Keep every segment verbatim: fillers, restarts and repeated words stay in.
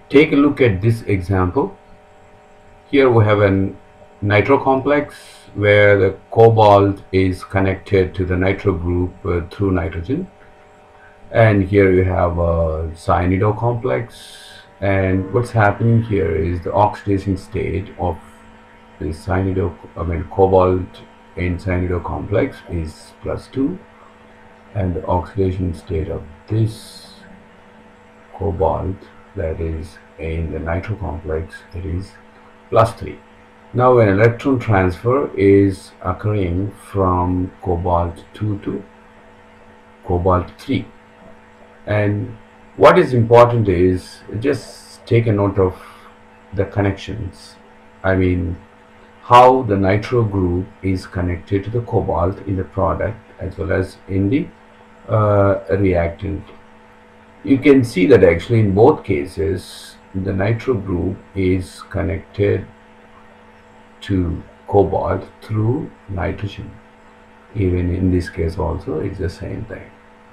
take a look at this example. Here we have a nitro complex where the cobalt is connected to the nitro group uh, through nitrogen, and here you have a cyanido complex, and what's happening here is the oxidation state of the cyanido, I mean cobalt in cyanido complex is plus two, and the oxidation state of this cobalt that is in the nitro complex, it is plus three. Now an electron transfer is occurring from cobalt two to cobalt three, and what is important is just take a note of the connections. I mean how the nitro group is connected to the cobalt in the product as well as in the uh, reactant. You can see that actually in both cases the nitro group is connected to cobalt through nitrogen. Even in this case also it's the same thing.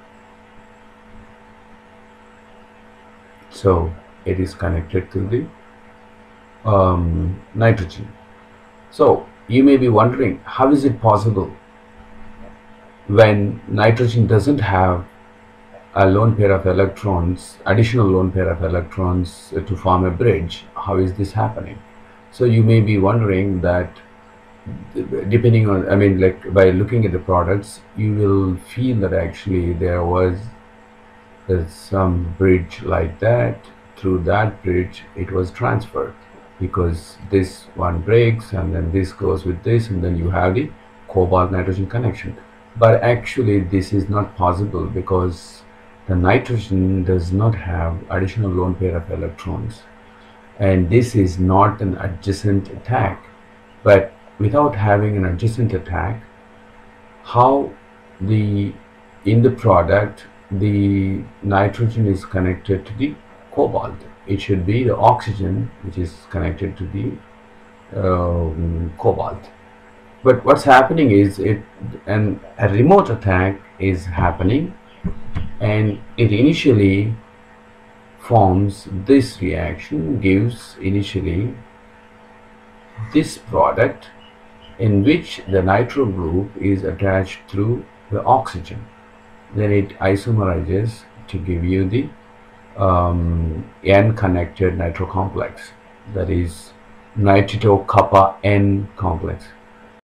So it is connected to the um, nitrogen. So you may be wondering, how is it possible when nitrogen doesn't have a lone pair of electrons, additional lone pair of electrons uh, to form a bridge? How is this happening? So you may be wondering that depending on, I mean like by looking at the products, you will feel that actually there was uh, some bridge like that. Through that bridge it was transferred, because this one breaks and then this goes with this, and then you have the cobalt nitrogen connection. But actually this is not possible, because the nitrogen does not have additional lone pair of electrons, and this is not an adjacent attack. But without having an adjacent attack, how the in the product the nitrogen is connected to the cobalt? It should be the oxygen which is connected to the um, cobalt. But what's happening is it and a remote attack is happening, and it initially forms this reaction, gives initially this product in which the nitro group is attached through the oxygen. Then it isomerizes to give you the um, N-connected nitro complex, that is nitro kappa N complex.